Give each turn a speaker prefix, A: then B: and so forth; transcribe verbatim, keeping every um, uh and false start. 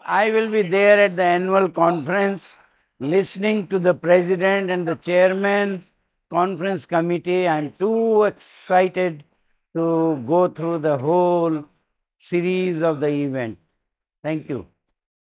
A: I will be there at the annual conference, listening to the president and the chairman, conference committee. I'm too excited to go through the whole series of the event. Thank you.